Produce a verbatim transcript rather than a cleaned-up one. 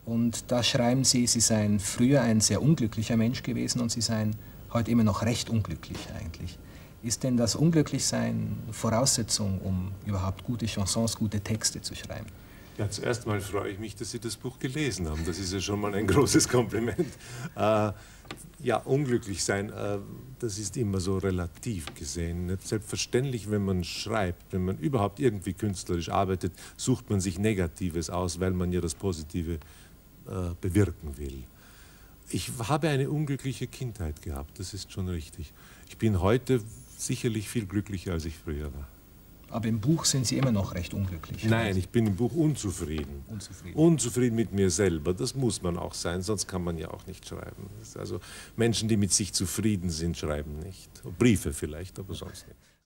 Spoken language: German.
Und da schreiben Sie, Sie seien früher ein sehr unglücklicher Mensch gewesen und Sie seien heute immer noch recht unglücklich eigentlich. Ist denn das Unglücklichsein Voraussetzung, um überhaupt gute Chansons, gute Texte zu schreiben? Ja, zuerst mal freue ich mich, dass Sie das Buch gelesen haben. Das ist ja schon mal ein großes Kompliment. Äh, ja, unglücklich sein, äh, das ist immer so relativ gesehen. Nicht selbstverständlich, wenn man schreibt, wenn man überhaupt irgendwie künstlerisch arbeitet, sucht man sich Negatives aus, weil man ja das Positive äh, bewirken will. Ich habe eine unglückliche Kindheit gehabt, das ist schon richtig. Ich bin heute sicherlich viel glücklicher, als ich früher war. Aber im Buch sind Sie immer noch recht unglücklich. Nein, ich bin im Buch unzufrieden. Unzufrieden. Unzufrieden mit mir selber. Das muss man auch sein, sonst kann man ja auch nicht schreiben. Also Menschen, die mit sich zufrieden sind, schreiben nicht. Briefe vielleicht, aber sonst nicht.